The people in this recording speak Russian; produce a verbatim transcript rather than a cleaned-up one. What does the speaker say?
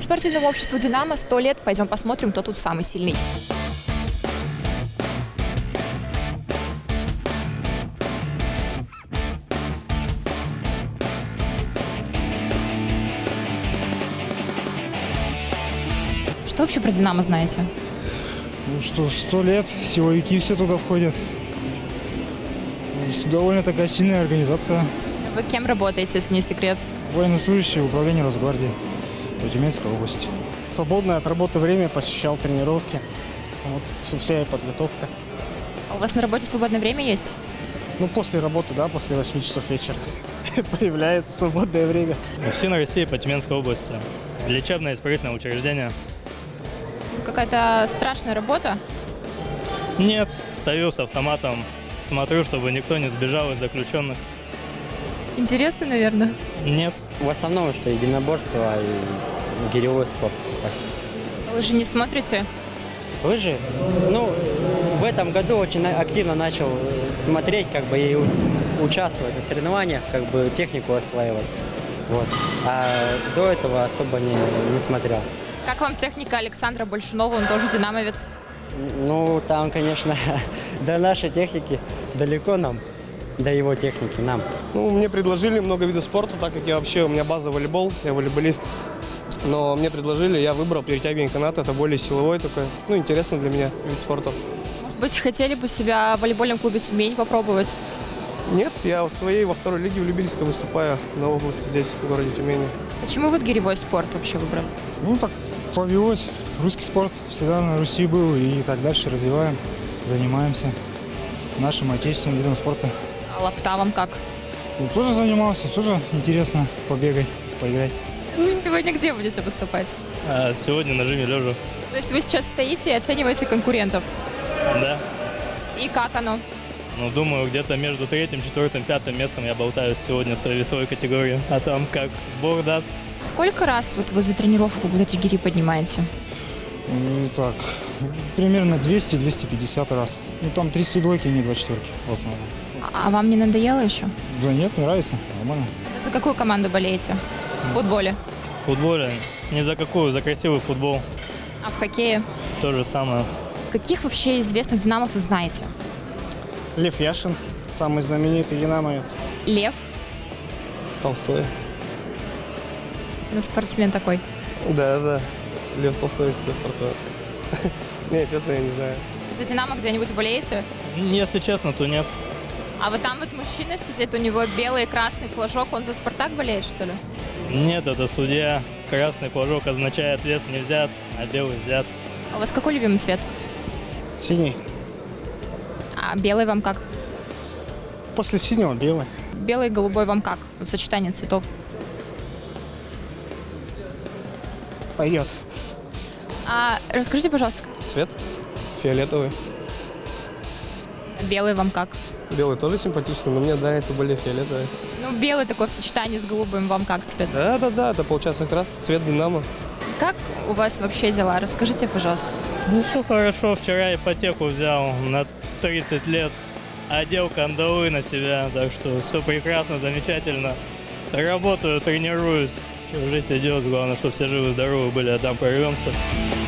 Спортивному обществу «Динамо» сто лет. Пойдем посмотрим, кто тут самый сильный. Что вообще про «Динамо» знаете? Ну что, сто лет, силовики все туда входят. Довольно такая сильная организация. Вы кем работаете, если не секрет? Военнослужащий управления Росгвардии по Тюменской области. Свободное от работы время, посещал тренировки. Вот вся подготовка. А у вас на работе свободное время есть? Ну, после работы, да, после восьми часов вечера появляется свободное время. УФСИН России по Тюменской области. Лечебно-исправительное учреждение. Какая-то страшная работа? Нет, стою с автоматом, смотрю, чтобы никто не сбежал из заключенных. Интересно, наверное. Нет. В основном, что единоборство и гиревой спорт. Лыжи не смотрите? Лыжи? Ну, в этом году очень активно начал смотреть, как бы, и участвовать в соревнованиях, как бы технику осваивать. Вот. А до этого особо не, не смотрел. Как вам техника Александра Большунова? Он тоже динамовец. Ну, там, конечно, до нашей техники далеко нам, до его техники нам. Ну, мне предложили много видов спорта, так как я вообще, у меня база волейбол, я волейболист. Но мне предложили, я выбрал перетягивание каната, это более силовой такой, ну, интересный для меня вид спорта. Может быть, хотели бы себя в волейбольном клубе «Тюмень» попробовать? Нет, я в своей, во второй лиге в Любительской выступаю на области здесь, в городе Тюмени. Почему вы гиревой спорт вообще выбрали? Ну так повелось. Русский спорт всегда на Руси был, и так дальше развиваем, занимаемся нашим отечественным видом спорта. А лапта вам как? Ну, тоже занимался, тоже интересно побегать, поиграть. Вы сегодня где будете выступать? А сегодня на жиме лежа. То есть вы сейчас стоите и оцениваете конкурентов? Да. И как оно? Ну, думаю, где-то между третьим, четвертым, пятым местом я болтаюсь сегодня в своей весовой категории. А там как Бог даст. Сколько раз вот вы за тренировку вот эти гири поднимаете? И так, примерно двести — двести пятьдесят раз. Ну там три седлойки, не два четверки в основном. А вам не надоело еще? Да нет, нравится, нормально. За какую команду болеете? В футболе? В футболе ни за какую, за красивый футбол. А в хоккее? То же самое. Каких вообще известных динамовцев знаете? Лев Яшин, самый знаменитый динамовец. Лев? Толстой. Ну, спортсмен такой. Да, да, Лев Толстой есть такой спортсмен. Нет, честно, я не знаю. За «Динамо» где-нибудь болеете? Если честно, то нет. А вот там вот мужчина сидит, у него белый и красный флажок, он за «Спартак» болеет, что ли? Нет, это судья. Красный флажок означает вес не взят, а белый взят. А у вас какой любимый цвет? Синий. А белый вам как? После синего белый. Белый и голубой вам как? Вот сочетание цветов. Пойдет. А расскажите, пожалуйста, Цвет? Фиолетовый. белый вам как? Белый тоже симпатичный, но мне нравится более фиолетовый. Ну, белый такой в сочетании с голубым вам как цвет? Да, да, да, это получается как раз цвет Динамо. Как у вас вообще дела? Расскажите, пожалуйста. Ну, все хорошо. Вчера ипотеку взял на тридцать лет. Одел кандалы на себя, так что все прекрасно, замечательно. Работаю, тренируюсь. Жизнь идет, главное, чтобы все живы-здоровы были, а там прорвемся.